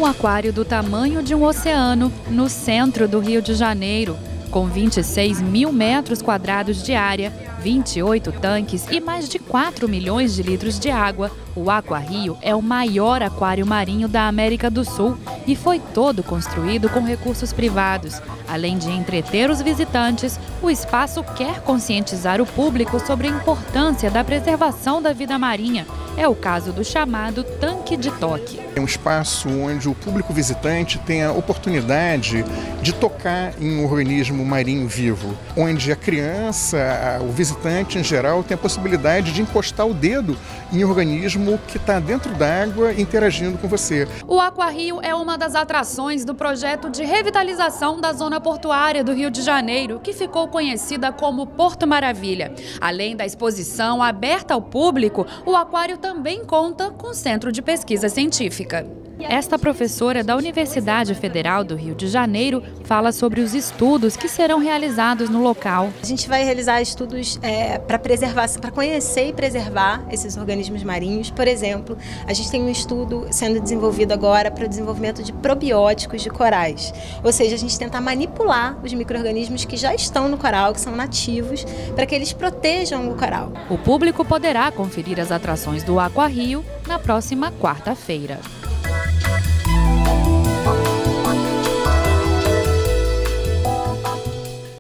aquário do tamanho de um oceano no centro do Rio de Janeiro, com 26 mil metros quadrados de área, 28 tanques e mais de 4 milhões de litros de água. O AquaRio é o maior aquário marinho da América do Sul e foi todo construído com recursos privados. Além de entreter os visitantes, o espaço quer conscientizar o público sobre a importância da preservação da vida marinha. É o caso do chamado Tanque de Toque. É um espaço onde o público visitante tem a oportunidade de tocar em um organismo marinho vivo, onde a criança, o visitante em geral, tem a possibilidade de encostar o dedo em um organismo que está dentro d'água interagindo com você. O AquaRio é uma das atrações do projeto de revitalização da zona portuária do Rio de Janeiro, que ficou conhecida como Porto Maravilha. Além da exposição aberta ao público, o aquário também conta com centro de pesquisa científica. Esta professora da Universidade Federal do Rio de Janeiro fala sobre os estudos que serão realizados no local. A gente vai realizar estudos para conhecer e preservar esses organismos marinhos. Por exemplo, a gente tem um estudo sendo desenvolvido agora para o desenvolvimento de probióticos de corais. Ou seja, a gente tentar manipular os micro-organismos que já estão no coral, que são nativos, para que eles protejam o coral. O público poderá conferir as atrações do AquaRio na próxima quarta-feira.